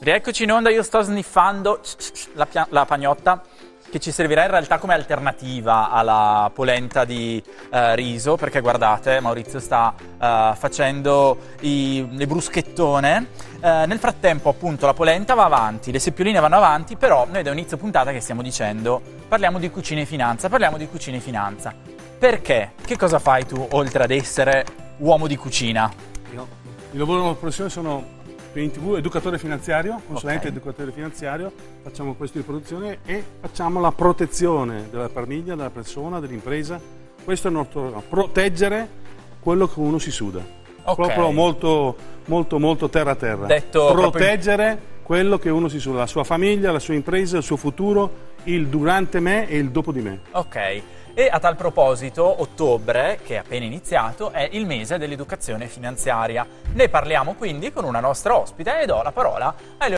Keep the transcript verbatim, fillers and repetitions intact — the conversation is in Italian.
Rieccoci in onda, io sto sniffando la, la pagnotta che ci servirà in realtà come alternativa alla polenta di uh, riso, perché guardate, Maurizio sta uh, facendo i, le bruschettone. Uh, nel frattempo appunto la polenta va avanti, le seppioline vanno avanti, però noi da inizio puntata che stiamo dicendo parliamo di cucina e finanza, parliamo di cucina e finanza. Perché? Che cosa fai tu oltre ad essere uomo di cucina? Io, il lavoro della professione sono in tivù educatore finanziario, consulente Okay. educatore finanziario, facciamo questo di produzione e facciamo la protezione della famiglia, della persona, dell'impresa. Questo è il nostro lavoro, proteggere quello che uno si suda. Okay. Proprio molto, molto, molto terra a terra. Detto proteggere proprio... quello che uno si suda, la sua famiglia, la sua impresa, il suo futuro, il durante me e il dopo di me. Ok. E a tal proposito, ottobre, che è appena iniziato, è il mese dell'educazione finanziaria. Ne parliamo quindi con una nostra ospite e do la parola a